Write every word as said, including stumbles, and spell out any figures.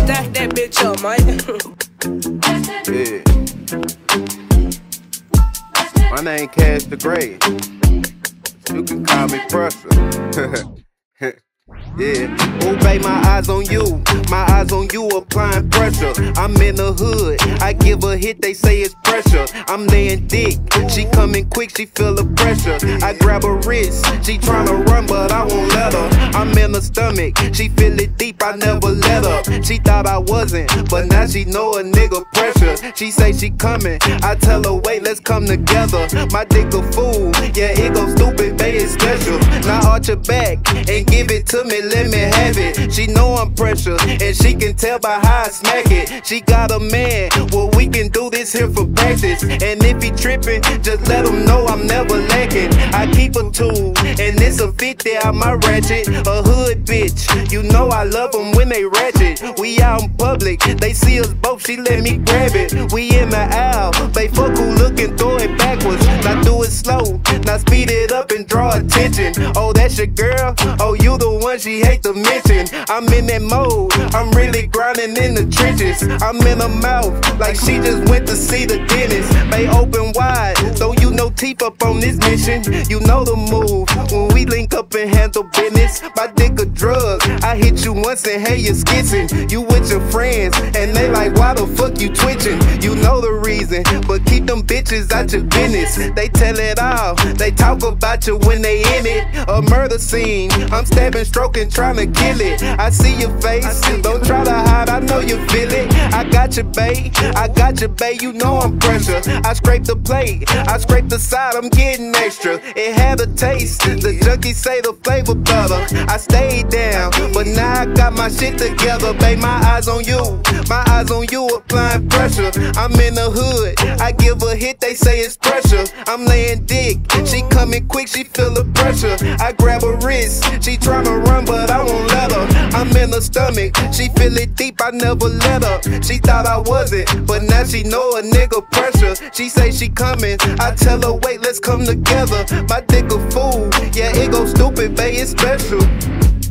Stack that bitch up, man. Yeah. My name Cash the Great. You can call me Pressure. Yeah, oh babe, my eyes on you, my eyes on you applying pressure. I'm in the hood, I give a hit, they say it's pressure. I'm laying dick, she coming quick, she feel the pressure. I grab her wrist, she tryna run but I won't let her. I'm in her stomach, she feel it deep, I never let her. She thought I wasn't, but now she know a nigga pressure. She say she coming, I tell her wait, let's come together. My dick a fool, yeah it go stupid, babe it's special. Now arch your back and give it to me, let me have it. She know I'm pressure, and she can tell by how I smack it. She got a man, well we can do this here for practice. And if he trippin', just let him know I'm never lacking. I keep a tool, and it's a fifty out my ratchet. A hood bitch, you know I love them when they ratchet. We out in public, they see us both, she let me grab it. We in the aisle, they fuck who lookin', throw it backwards. Now do it slow, now speed it up and draw attention. Oh that's your girl, oh you the one she hate to mention. I'm in that mode, I'm really grinding in the trenches. I'm in her mouth, like she just went to see the dentist. They open wide, so you know teeth up on this mission. You know the move, when we link up and handle business. My dick a drug, I hit you once and hey you're skitzing. You with your friends, and they like why the fuck you twitching? You know the reason, but keep them bitches out your business. They tell it all, they talk about you when they in it. A murder scene, I'm stabbing, stroking, trying to kill it. I see your face, don't try to hide, I know you feel it. I got you, babe, I got you, babe, you know I'm pressure. I scrape the plate, I scrape the side, I'm getting extra. It had a taste, the junkies say the flavor better. I stayed down, but now I got my shit together. Babe, my eyes on you, my eyes on you applying pressure. I'm in the hood, I give a hit, they say it's pressure. I'm laying dick, she coming quick, she feel the pressure. I grab her wrist, she tryna run but I won't let her. I'm in her stomach, she feel it deep, I never let her. She thought I wasn't, but now she know a nigga pressure. She say she coming, I tell her wait, let's come together. My dick a fool, yeah it go stupid, babe it's special.